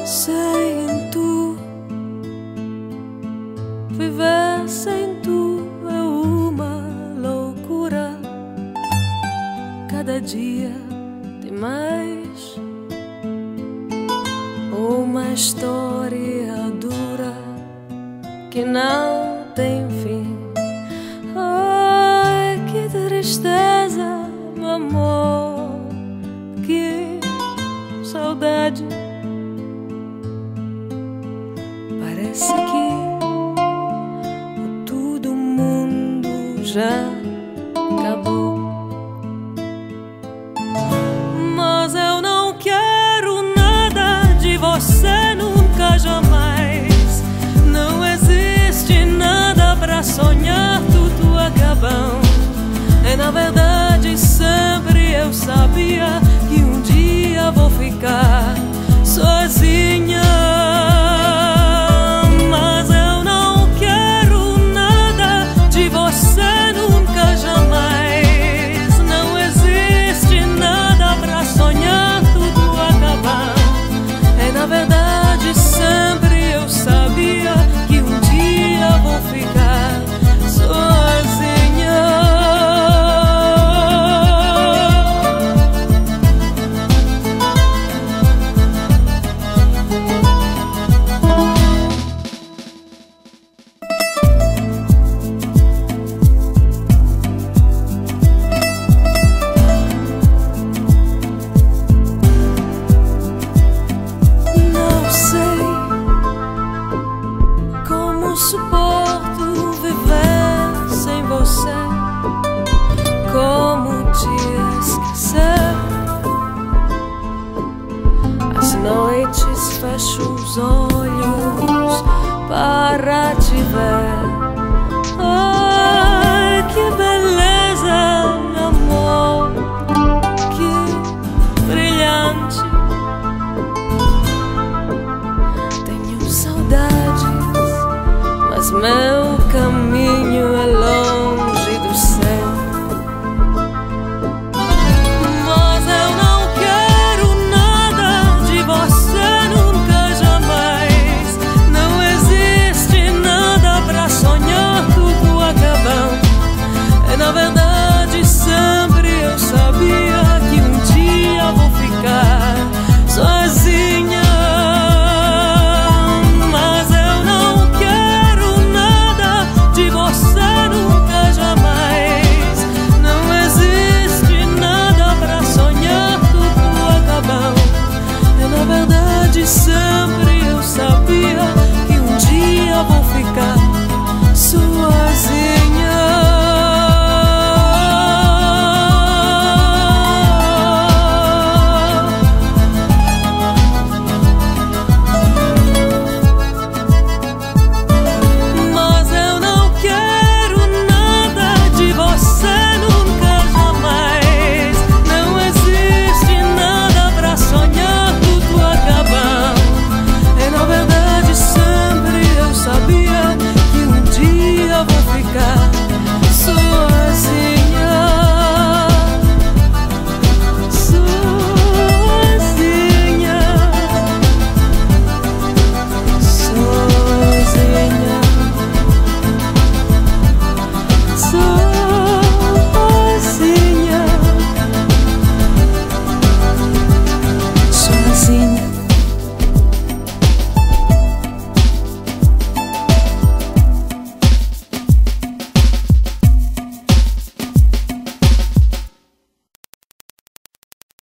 Sem tu, viver sem tu é uma loucura. Cada dia tem mais uma história dura que não tem fim. Ai, que tristeza, meu amor, que saudade. Parece que todo mundo já acabou, mas eu não quero nada de você nunca, jamais. Não existe nada pra sonhar, tudo acabou. E na verdade sempre eu sabia que um dia vou ficar sozinho.